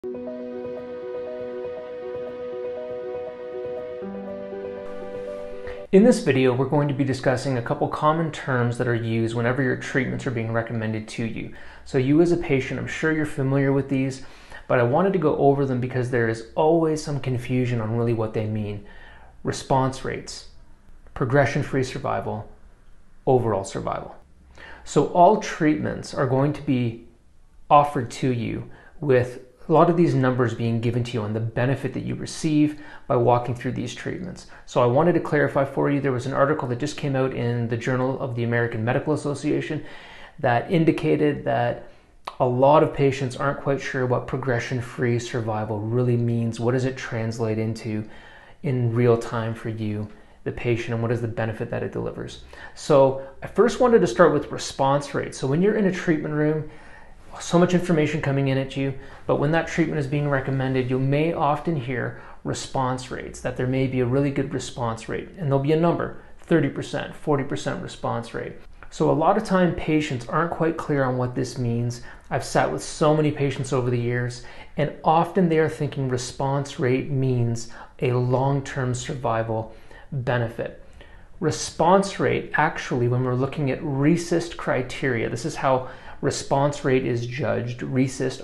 In this video, we're going to be discussing a couple common terms that are used whenever your treatments are being recommended to you. So you as a patient, I'm sure you're familiar with these, but I wanted to go over them because there is always some confusion on really what they mean. Response rates, progression-free survival, overall survival. So all treatments are going to be offered to you with a lot of these numbers being given to you on the benefit that you receive by walking through these treatments. So I wanted to clarify for you, there was an article that just came out in the Journal of the American Medical Association that indicated that a lot of patients aren't quite sure what progression-free survival really means. What does it translate into in real time for you, the patient, and what is the benefit that it delivers? So I first wanted to start with response rate. So when you're in a treatment room, so much information coming in at you, but when that treatment is being recommended, you may often hear response rates, that there may be a really good response rate, and there'll be a number, 30%, 40% response rate. So a lot of time patients aren't quite clear on what this means. I've sat with so many patients over the years, and often they are thinking response rate means a long-term survival benefit. Response rate, actually, when we're looking at RECIST criteria, this is how response rate is judged. RECIST,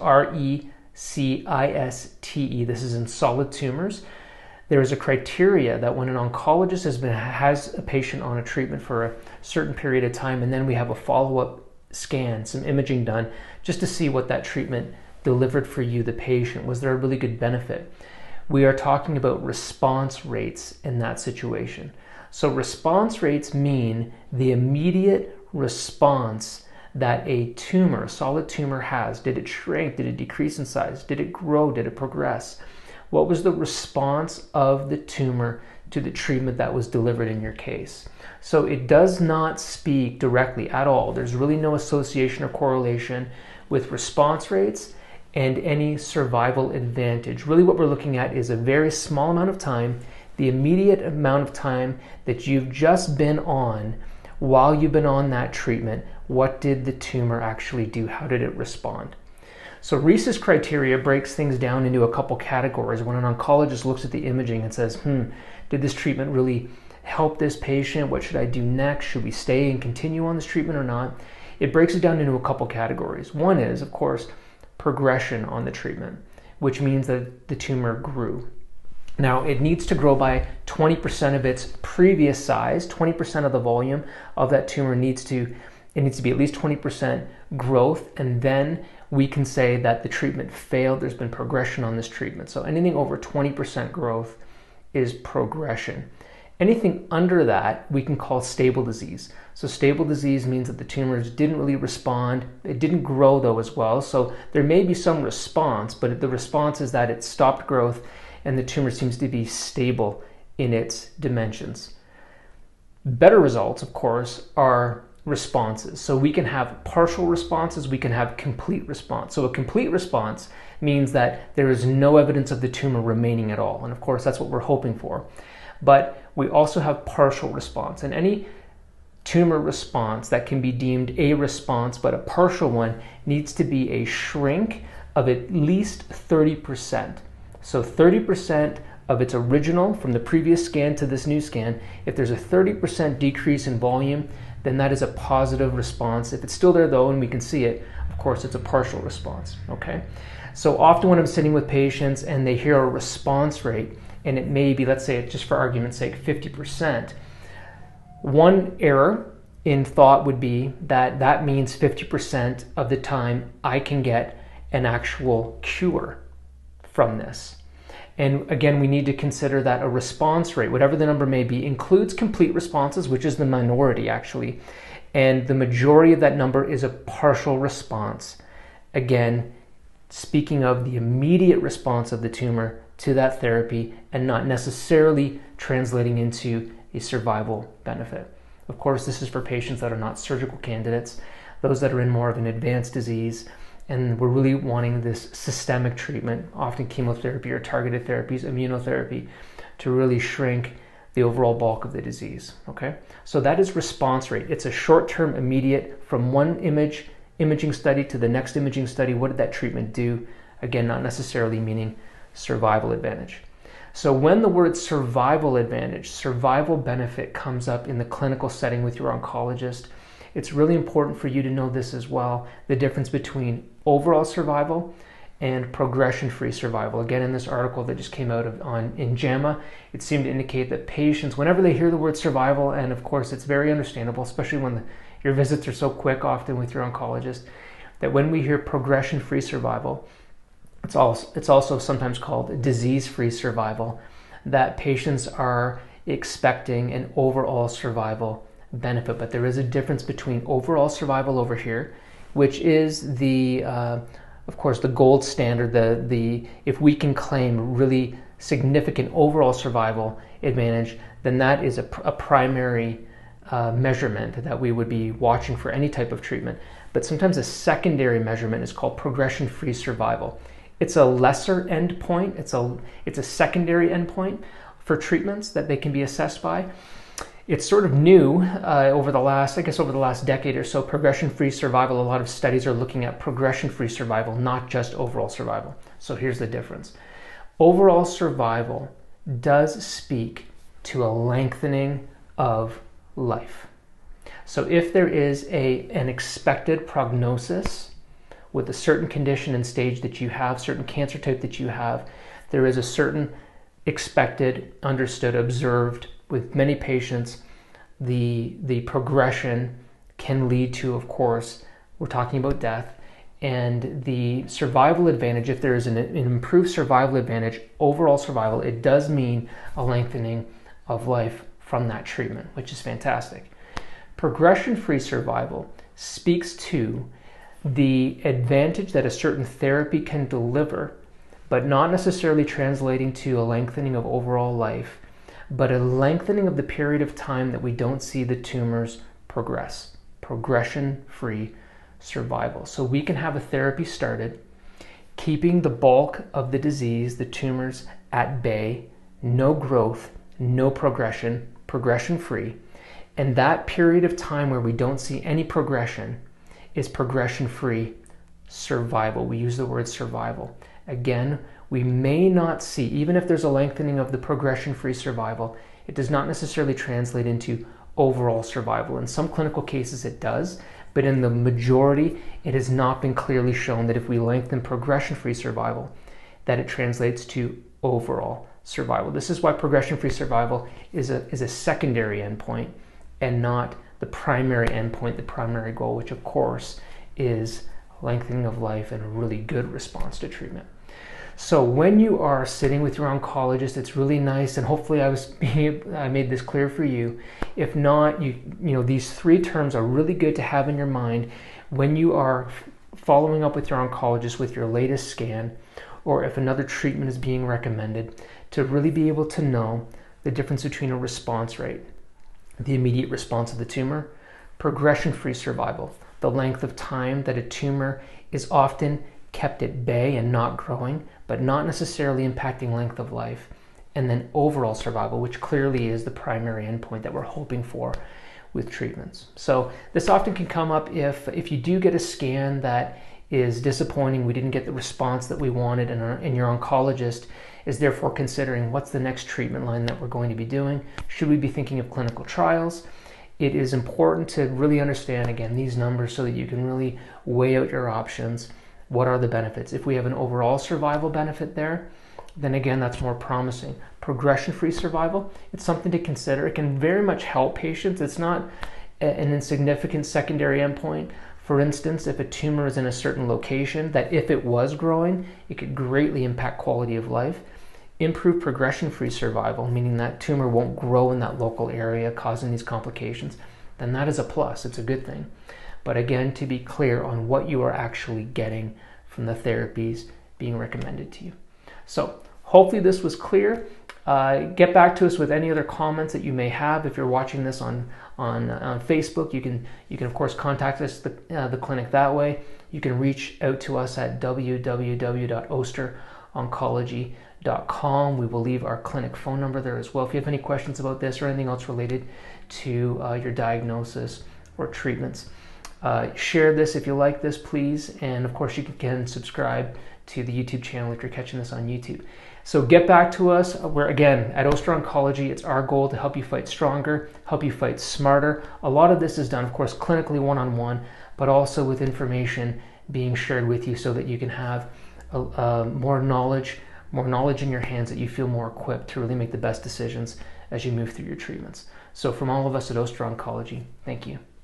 R-E-C-I-S-T-E. This is in solid tumors. There is a criteria that when an oncologist has a patient on a treatment for a certain period of time, and then we have a follow-up scan, some imaging done, just to see what that treatment delivered for you, the patient. Was there a really good benefit? We are talking about response rates in that situation. So response rates mean the immediate response that a tumor, a solid tumor has. Did it shrink? Did it decrease in size? Did it grow? Did it progress? What was the response of the tumor to the treatment that was delivered in your case? So it does not speak directly at all. There's really no association or correlation with response rates and any survival advantage. Really what we're looking at is a very small amount of time, the immediate amount of time that you've just been on. While you've been on that treatment, what did the tumor actually do? How did it respond? So RECIST criteria breaks things down into a couple categories. When an oncologist looks at the imaging and says, did this treatment really help this patient? What should I do next? Should we stay and continue on this treatment or not? It breaks it down into a couple categories. One is, of course, progression on the treatment, which means that the tumor grew. Now, it needs to grow by 20% of its previous size. 20% of the volume of that tumor needs to be at least 20% growth, and then we can say that the treatment failed. There's been progression on this treatment. So anything over 20% growth is progression. Anything under that we can call stable disease. So stable disease means that the tumors didn't really respond. It didn't grow though as well. So there may be some response, but the response is that it stopped growth and the tumor seems to be stable in its dimensions. Better results, of course, are responses. So we can have partial responses, we can have complete response. So a complete response means that there is no evidence of the tumor remaining at all. And of course, that's what we're hoping for. But we also have partial response. And any tumor response that can be deemed a response, but a partial one, needs to be a shrink of at least 30%. So 30% of its original from the previous scan to this new scan, if there's a 30% decrease in volume, then that is a positive response. If it's still there though, and we can see it, of course, it's a partial response, okay? So often when I'm sitting with patients and they hear a response rate, and it may be, let's say, just for argument's sake, 50%, one error in thought would be that that means 50% of the time I can get an actual cure from this. And again, we need to consider that a response rate, whatever the number may be, includes complete responses, which is the minority actually, and the majority of that number is a partial response. Again, speaking of the immediate response of the tumor to that therapy and not necessarily translating into a survival benefit. Of course, this is for patients that are not surgical candidates, those that are in more of an advanced disease, and we're really wanting this systemic treatment, often chemotherapy or targeted therapies, immunotherapy, to really shrink the overall bulk of the disease, okay? So that is response rate. It's a short-term, immediate, from one imaging study to the next imaging study, what did that treatment do? Again, not necessarily meaning survival advantage. So when the word survival advantage, survival benefit comes up in the clinical setting with your oncologist, it's really important for you to know this as well, the difference between overall survival and progression-free survival. Again, in this article that just came out in JAMA, it seemed to indicate that patients, whenever they hear the word survival, and of course it's very understandable, especially when your visits are so quick often with your oncologist, that when we hear progression-free survival, it's also sometimes called disease-free survival, that patients are expecting an overall survival benefit. But there is a difference between overall survival over here, which is of course, the gold standard. If we can claim really significant overall survival advantage, then that is a primary measurement that we would be watching for any type of treatment. But sometimes a secondary measurement is called progression-free survival. It's a lesser endpoint. It's a secondary endpoint for treatments that they can be assessed by. It's sort of new over the last decade or so. Progression-free survival, a lot of studies are looking at progression-free survival, not just overall survival. So here's the difference. Overall survival does speak to a lengthening of life. So if there is an expected prognosis with a certain condition and stage that you have, certain cancer type that you have, there is a certain expected, understood, observed with many patients, the progression can lead to, of course, we're talking about death, and the survival advantage, if there is an improved survival advantage, overall survival, it does mean a lengthening of life from that treatment, which is fantastic. Progression-free survival speaks to the advantage that a certain therapy can deliver, but not necessarily translating to a lengthening of overall life, but a lengthening of the period of time that we don't see the tumors progress. Progression-free survival. So we can have a therapy started, keeping the bulk of the disease, the tumors, at bay, no growth, no progression, progression-free, and that period of time where we don't see any progression is progression-free survival. We use the word survival. Again, we may not see, even if there's a lengthening of the progression-free survival, it does not necessarily translate into overall survival. In some clinical cases it does, but in the majority, it has not been clearly shown that if we lengthen progression-free survival, that it translates to overall survival. This is why progression-free survival is a secondary endpoint and not the primary endpoint, the primary goal, which of course is lengthening of life and a really good response to treatment. So when you are sitting with your oncologist, it's really nice, and hopefully I made this clear for you. If not, you know, these three terms are really good to have in your mind when you are following up with your oncologist with your latest scan, or if another treatment is being recommended, to really be able to know the difference between a response rate, the immediate response of the tumor, progression-free survival, the length of time that a tumor is often kept at bay and not growing, but not necessarily impacting length of life, and then overall survival, which clearly is the primary endpoint that we're hoping for with treatments. So this often can come up if you do get a scan that is disappointing, we didn't get the response that we wanted, and your oncologist is therefore considering what's the next treatment line that we're going to be doing. Should we be thinking of clinical trials? It is important to really understand, again, these numbers so that you can really weigh out your options. What are the benefits? If we have an overall survival benefit there, then again, that's more promising. Progression-free survival, it's something to consider. It can very much help patients. It's not an insignificant secondary endpoint. For instance, if a tumor is in a certain location, that if it was growing, it could greatly impact quality of life. Improve progression-free survival, meaning that tumor won't grow in that local area causing these complications, then that is a plus. It's a good thing. But again, to be clear on what you are actually getting from the therapies being recommended to you. So hopefully this was clear. Get back to us with any other comments that you may have. If you're watching this on Facebook, you can of course contact us, the clinic, that way. You can reach out to us at www.osteroncology.com. We will leave our clinic phone number there as well. If you have any questions about this or anything else related to your diagnosis or treatments, share this if you like this, please. And of course, you can subscribe to the YouTube channel if you're catching this on YouTube. So get back to us. We're, again, at Oster Oncology. It's our goal to help you fight stronger, help you fight smarter. A lot of this is done, of course, clinically one-on-one, but also with information being shared with you so that you can have more knowledge in your hands, that you feel more equipped to really make the best decisions as you move through your treatments. So from all of us at Oster Oncology, thank you.